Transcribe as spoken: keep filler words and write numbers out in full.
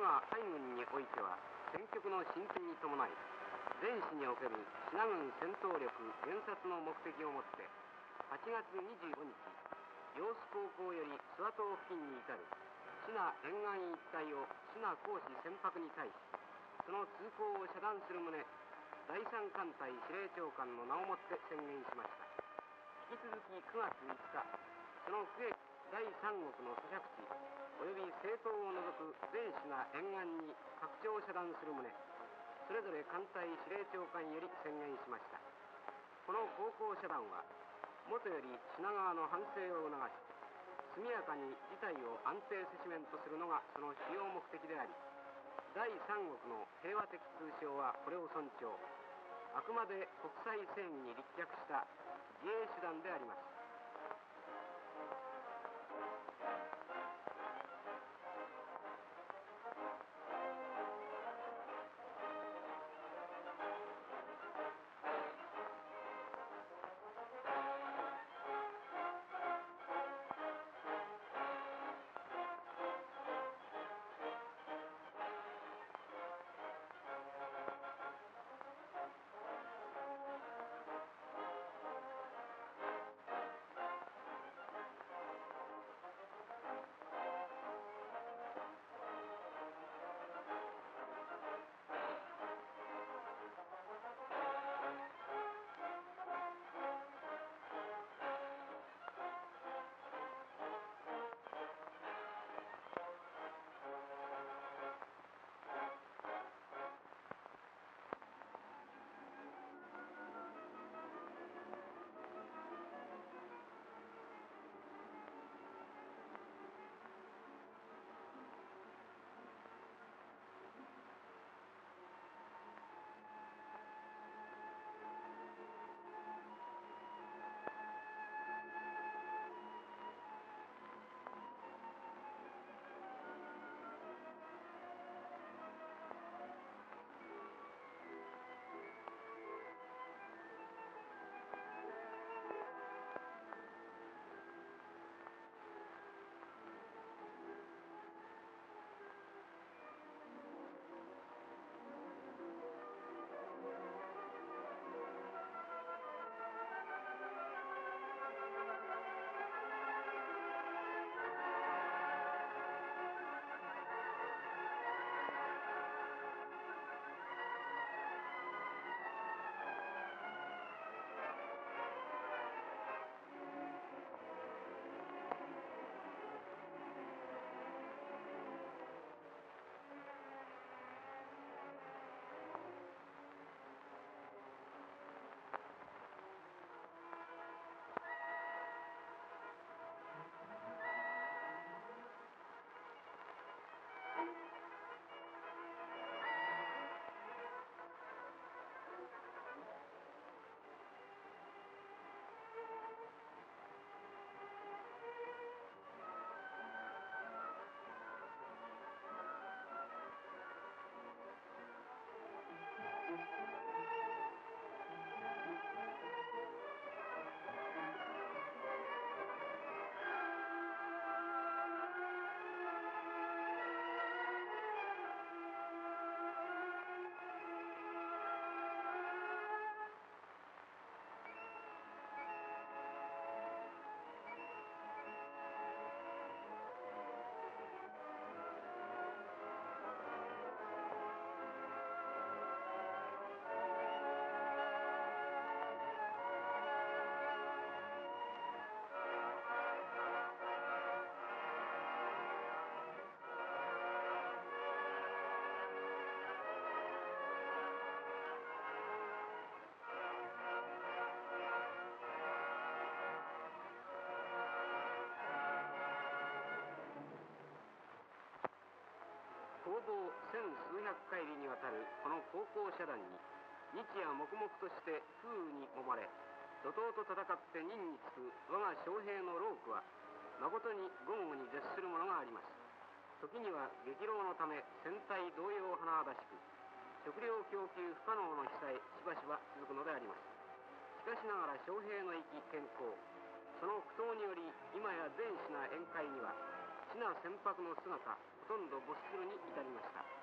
が海軍においては戦局の進展に伴い全市における支那軍戦闘力減殺の目的をもってはちがつにじゅうごにち揚子高校より諏訪島付近に至る支那沿岸一帯を支那公使船舶に対しその通行を遮断する旨だいさん艦隊司令長官の名をもって宣言しました。引き続きくがついつかその区域だいさんごくの租借地および政党を除く全支那沿岸に拡張を遮断する旨それぞれ艦隊司令長官より宣言しました。この航行遮断はもとより支那側の反省を促し速やかに事態を安定せしめんとするのがその主要目的でありだいさんごくの平和的通商はこれを尊重あくまで国際正義に立脚した自衛手段であります。攻防千数百海里にわたるこの航行遮断に日夜黙々として風雨に揉まれ怒涛と戦って任に就く我が将兵の労苦は誠に五分に絶するものがあります。時には激浪のため船体動揺甚だしく食料供給不可能の日さえしばしば続くのであります。しかしながら将兵の生き健康その苦闘により今や全支那沿海には支那船舶の姿ほとんど没するに至りました。